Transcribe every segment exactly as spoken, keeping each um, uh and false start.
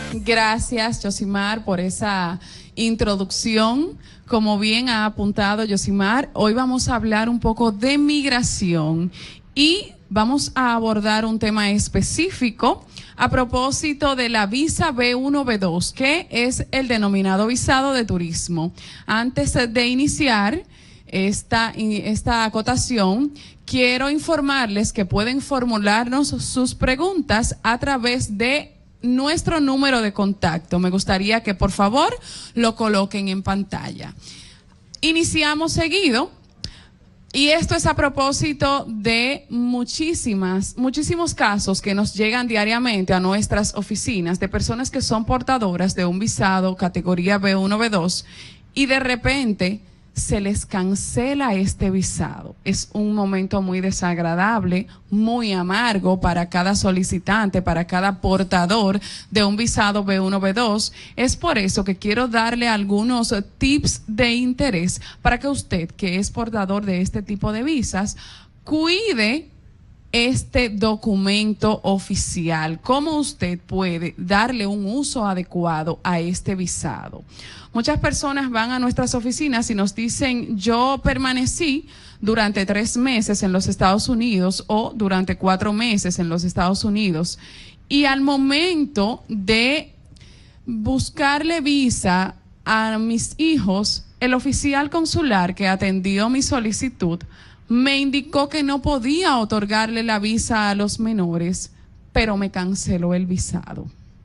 Gracias, Yosimar, por esa introducción. Como bien ha apuntado Yosimar, hoy vamos a hablar un poco de migración y vamos a abordar un tema específico a propósito de la visa B uno B dos, que es el denominado visado de turismo. Antes de iniciar esta, esta acotación, quiero informarles que pueden formularnos sus preguntas a través de nuestro número de contacto. Me gustaría que por favor lo coloquen en pantalla. Iniciamos seguido. Y esto es a propósito de muchísimas, muchísimos casos que nos llegan diariamente a nuestras oficinas de personas que son portadoras de un visado categoría B uno B dos y de repente se les cancela este visado. Es un momento muy desagradable, muy amargo para cada solicitante, para cada portador de un visado B uno B dos. Es por eso que quiero darle algunos tips de interés para que usted, que es portador de este tipo de visas, cuide este documento oficial. ¿Cómo usted puede darle un uso adecuado a este visado? Muchas personas van a nuestras oficinas y nos dicen, yo permanecí durante tres meses en los Estados Unidos o durante cuatro meses en los Estados Unidos, y al momento de buscarle visa a mis hijos, el oficial consular que atendió mi solicitud me indicó que no podía otorgarle la visa a los menores, pero me canceló el visado.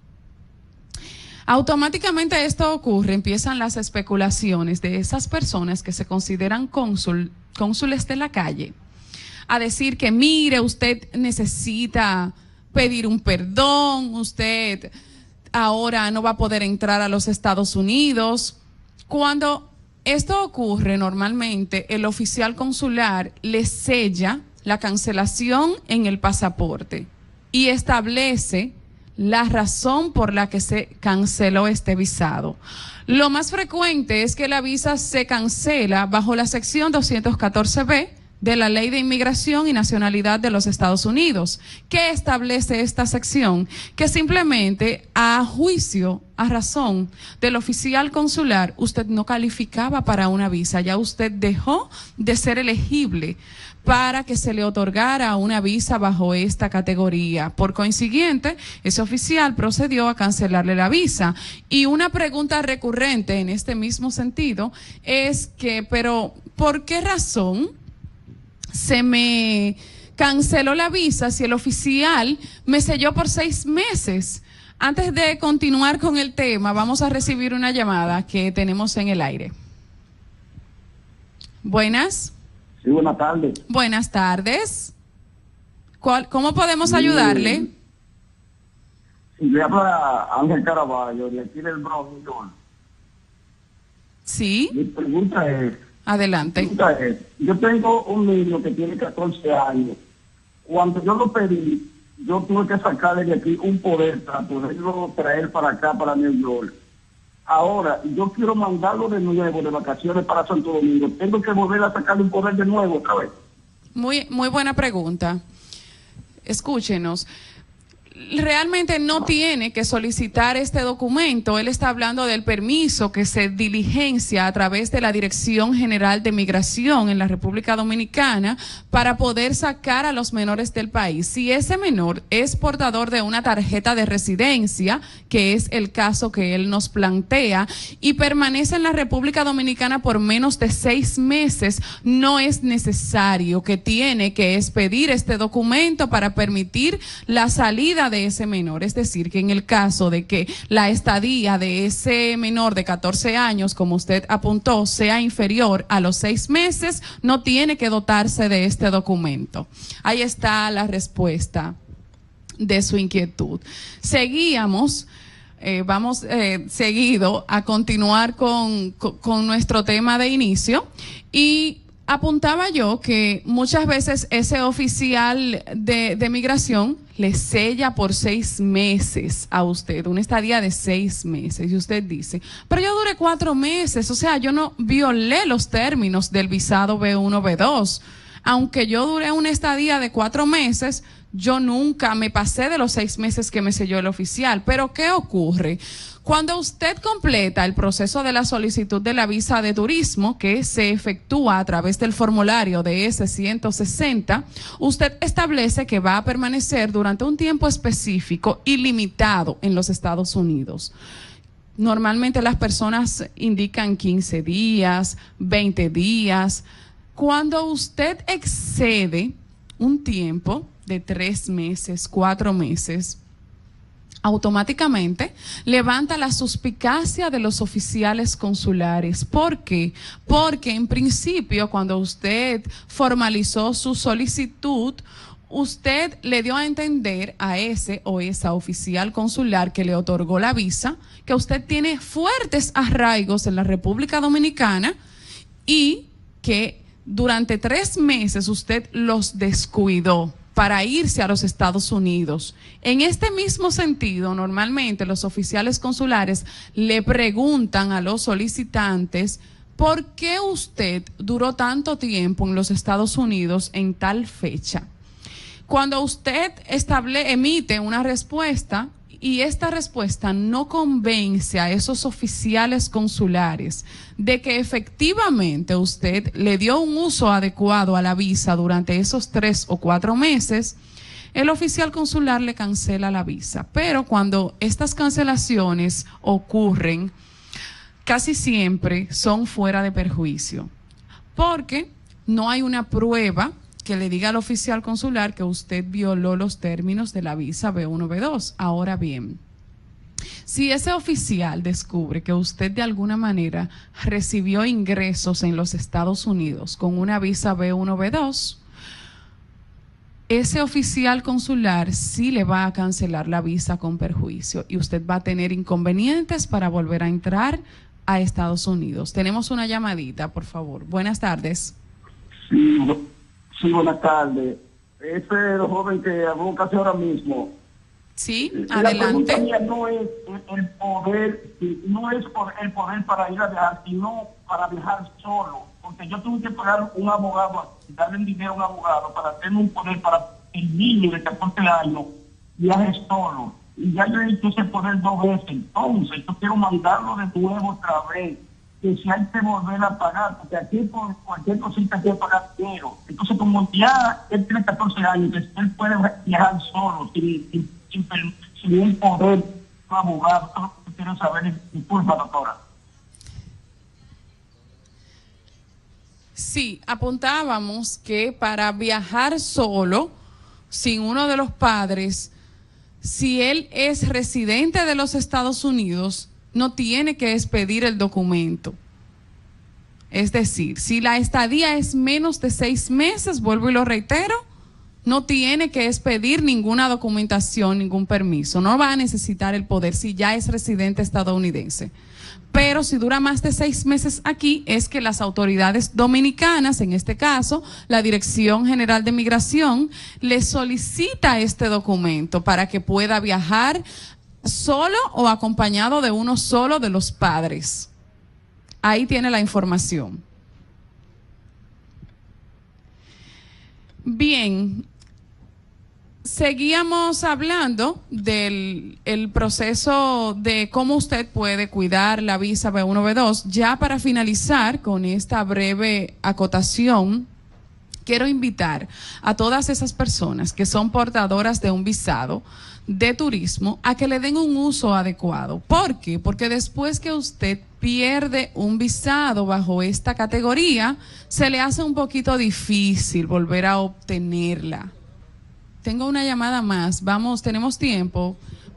Automáticamente esto ocurre, empiezan las especulaciones de esas personas que se consideran cónsul, cónsules de la calle, a decir que mire, usted necesita pedir un perdón, usted ahora no va a poder entrar a los Estados Unidos. Cuando esto ocurre, normalmente el oficial consular le sella la cancelación en el pasaporte y establece la razón por la que se canceló este visado. Lo más frecuente es que la visa se cancela bajo la sección doscientos catorce B de la Ley de Inmigración y Nacionalidad de los Estados Unidos. ¿Qué establece esta sección? Que simplemente a juicio, a razón del oficial consular, usted no calificaba para una visa, ya usted dejó de ser elegible para que se le otorgara una visa bajo esta categoría. Por consiguiente, ese oficial procedió a cancelarle la visa. Y una pregunta recurrente en este mismo sentido es que, pero, ¿por qué razón se me canceló la visa si el oficial me selló por seis meses? Antes de continuar con el tema, vamos a recibir una llamada que tenemos en el aire. Buenas. Sí, buenas tardes. Buenas tardes. ¿Cuál, ¿Cómo podemos ayudarle? Sí, le habla Ángel Caraballo, de aquí del Bronx, New York. Sí. Mi pregunta es... Adelante. Mi pregunta es, yo tengo un niño que tiene catorce años. Cuando yo lo pedí, yo tuve que sacarle de aquí un poder para poderlo traer para acá, para New York. Ahora, yo quiero mandarlo de nuevo de vacaciones para Santo Domingo. ¿Tengo que volver a sacarle un poder de nuevo otra vez? Muy, muy buena pregunta. Escúchenos. Realmente no tiene que solicitar este documento. Él está hablando del permiso que se diligencia a través de la Dirección General de Migración en la República Dominicana para poder sacar a los menores del país. Si ese menor es portador de una tarjeta de residencia, que es el caso que él nos plantea, y permanece en la República Dominicana por menos de seis meses, no es necesario, que tiene que expedir este documento para permitir la salida de ese menor. Es decir, que en el caso de que la estadía de ese menor de catorce años, como usted apuntó, sea inferior a los seis meses, no tiene que dotarse de este documento. Ahí está la respuesta de su inquietud. Seguíamos, eh, vamos eh, seguido a continuar con, con, con nuestro tema de inicio, y apuntaba yo que muchas veces ese oficial de, de migración le sella por seis meses a usted, una estadía de seis meses, y usted dice, pero yo duré cuatro meses, o sea, yo no violé los términos del visado B uno B dos, aunque yo duré una estadía de cuatro meses, yo nunca me pasé de los seis meses que me selló el oficial. Pero ¿qué ocurre? Cuando usted completa el proceso de la solicitud de la visa de turismo, que se efectúa a través del formulario de ese ciento sesenta, usted establece que va a permanecer durante un tiempo específico y limitado en los Estados Unidos. Normalmente las personas indican quince días, veinte días. Cuando usted excede un tiempo de tres meses, cuatro meses, automáticamente levanta la suspicacia de los oficiales consulares. ¿Por qué? Porque en principio, cuando usted formalizó su solicitud, usted le dio a entender a ese o esa oficial consular que le otorgó la visa que usted tiene fuertes arraigos en la República Dominicana y que durante tres meses usted los descuidó para irse a los Estados Unidos. En este mismo sentido, normalmente los oficiales consulares le preguntan a los solicitantes ¿por qué usted duró tanto tiempo en los Estados Unidos en tal fecha? Cuando usted estable, emite una respuesta y esta respuesta no convence a esos oficiales consulares de que efectivamente usted le dio un uso adecuado a la visa durante esos tres o cuatro meses, el oficial consular le cancela la visa. Pero cuando estas cancelaciones ocurren, casi siempre son fuera de perjuicio, porque no hay una prueba que le diga al oficial consular que usted violó los términos de la visa B uno B dos. Ahora bien, si ese oficial descubre que usted de alguna manera recibió ingresos en los Estados Unidos con una visa B uno B dos, ese oficial consular sí le va a cancelar la visa con perjuicio y usted va a tener inconvenientes para volver a entrar a Estados Unidos. Tenemos una llamadita, por favor. Buenas tardes. Sí, sí, buenas tardes. Ese joven que habló casi ahora mismo. Sí, la adelante. La pregunta mía no es el poder, no es por el poder para ir a viajar, sino para viajar solo. Porque yo tuve que pagar un abogado, darle dinero a un abogado para tener un poder para el niño de catorce años viaje solo. Y ya yo he hecho ese poder dos veces. Entonces, yo quiero mandarlo de nuevo otra vez. Que si hay que volver a pagar, porque aquí por cualquier cosita hay que pagar dinero. Entonces, como ya él tiene catorce años, él puede viajar solo, sin, sin, sin, sin un poder abogado. Eso es lo que quiero saber. Disculpa, doctora. Sí, apuntábamos que para viajar solo, sin uno de los padres, si él es residente de los Estados Unidos, no tiene que expedir el documento. Es decir, si la estadía es menos de seis meses, vuelvo y lo reitero, no tiene que expedir ninguna documentación, ningún permiso. No va a necesitar el poder si ya es residente estadounidense. Pero si dura más de seis meses aquí, es que las autoridades dominicanas, en este caso, la Dirección General de Migración, le solicita este documento para que pueda viajar solo o acompañado de uno solo de los padres. Ahí tiene la información. Bien, seguíamos hablando del el proceso de cómo usted puede cuidar la visa B uno B dos. Ya para finalizar con esta breve acotación, quiero invitar a todas esas personas que son portadoras de un visado de turismo a que le den un uso adecuado. ¿Por qué? Porque después que usted pierde un visado bajo esta categoría, se le hace un poquito difícil volver a obtenerla. Tengo una llamada más. Vamos, ¿tenemos tiempo?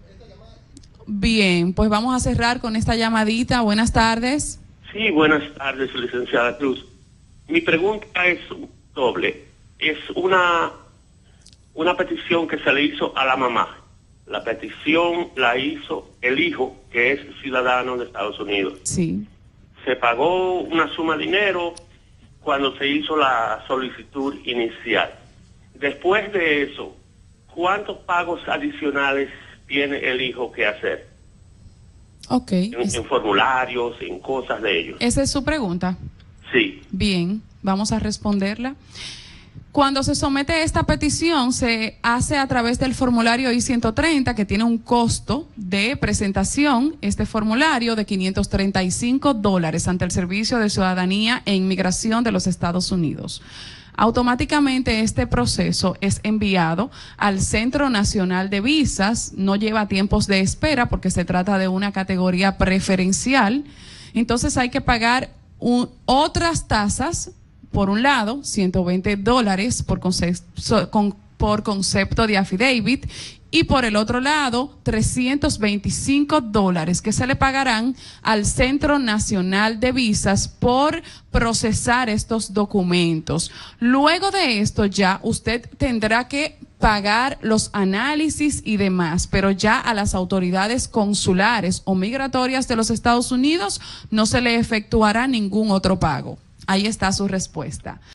Bien, pues vamos a cerrar con esta llamadita. Buenas tardes. Sí, buenas tardes, licenciada Cruz. Mi pregunta es doble. Es una, una petición que se le hizo a la mamá. La petición la hizo el hijo, que es ciudadano de Estados Unidos. Sí. Se pagó una suma de dinero cuando se hizo la solicitud inicial. Después de eso, ¿cuántos pagos adicionales tiene el hijo que hacer? Ok. En, es... en formularios, en cosas de ellos. Esa es su pregunta. Sí. Bien, vamos a responderla. Cuando se somete esta petición, se hace a través del formulario I ciento treinta, que tiene un costo de presentación, este formulario de quinientos treinta y cinco dólares ante el Servicio de Ciudadanía e Inmigración de los Estados Unidos. Automáticamente este proceso es enviado al Centro Nacional de Visas, no lleva tiempos de espera porque se trata de una categoría preferencial, entonces hay que pagar un, otras tasas. Por un lado, ciento veinte dólares por concepto, con, por concepto de affidavit, y por el otro lado, trescientos veinticinco dólares que se le pagarán al Centro Nacional de Visas por procesar estos documentos. Luego de esto ya usted tendrá que pagar los análisis y demás, pero ya a las autoridades consulares o migratorias de los Estados Unidos no se le efectuará ningún otro pago. Ahí está su respuesta.